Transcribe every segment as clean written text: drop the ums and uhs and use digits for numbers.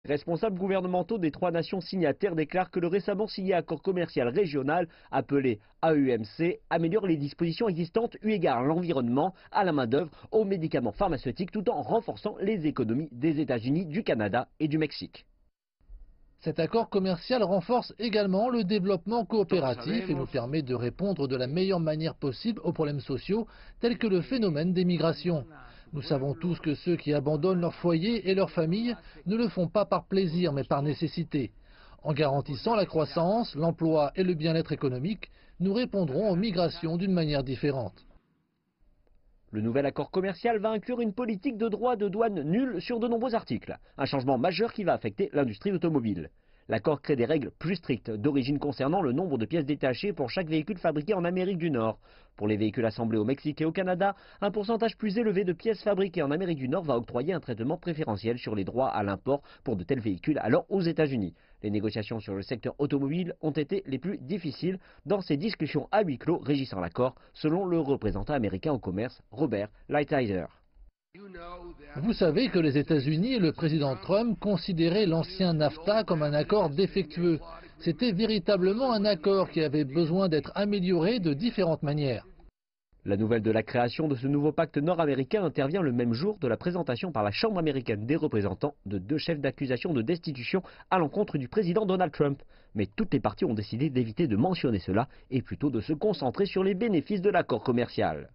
Responsables gouvernementaux des 3 nations signataires déclarent que le récemment signé accord commercial régional, appelé AEMC, améliore les dispositions existantes eu égard à l'environnement, à la main-d'œuvre, aux médicaments pharmaceutiques, tout en renforçant les économies des États-Unis, du Canada et du Mexique. Cet accord commercial renforce également le développement coopératif et nous permet de répondre de la meilleure manière possible aux problèmes sociaux tels que le phénomène des migrations. Nous savons tous que ceux qui abandonnent leur foyer et leur famille ne le font pas par plaisir mais par nécessité. En garantissant la croissance, l'emploi et le bien-être économique, nous répondrons aux migrations d'une manière différente. Le nouvel accord commercial va inclure une politique de droits de douane nulle sur de nombreux articles, un changement majeur qui va affecter l'industrie automobile. L'accord crée des règles plus strictes d'origine concernant le nombre de pièces détachées pour chaque véhicule fabriqué en Amérique du Nord. Pour les véhicules assemblés au Mexique et au Canada, un pourcentage plus élevé de pièces fabriquées en Amérique du Nord va octroyer un traitement préférentiel sur les droits à l'import pour de tels véhicules alors aux États-Unis. Les négociations sur le secteur automobile ont été les plus difficiles dans ces discussions à huis clos régissant l'accord, selon le représentant américain au commerce, Robert Lighthizer. Vous savez que les États-Unis et le président Trump considéraient l'ancien NAFTA comme un accord défectueux. C'était véritablement un accord qui avait besoin d'être amélioré de différentes manières. La nouvelle de la création de ce nouveau pacte nord-américain intervient le même jour de la présentation par la Chambre américaine des représentants de 2 chefs d'accusation de destitution à l'encontre du président Donald Trump. Mais toutes les parties ont décidé d'éviter de mentionner cela et plutôt de se concentrer sur les bénéfices de l'accord commercial.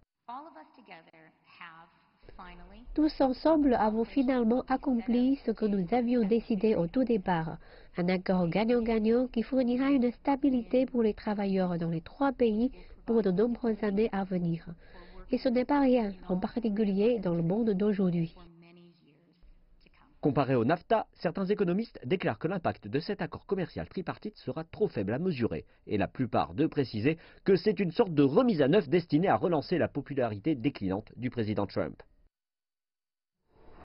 Tous ensemble avons finalement accompli ce que nous avions décidé au tout départ. Un accord gagnant-gagnant qui fournira une stabilité pour les travailleurs dans les 3 pays pour de nombreuses années à venir. Et ce n'est pas rien, en particulier dans le monde d'aujourd'hui. Comparé au NAFTA, certains économistes déclarent que l'impact de cet accord commercial tripartite sera trop faible à mesurer, et la plupart d'eux précisaient que c'est une sorte de remise à neuf destinée à relancer la popularité déclinante du président Trump.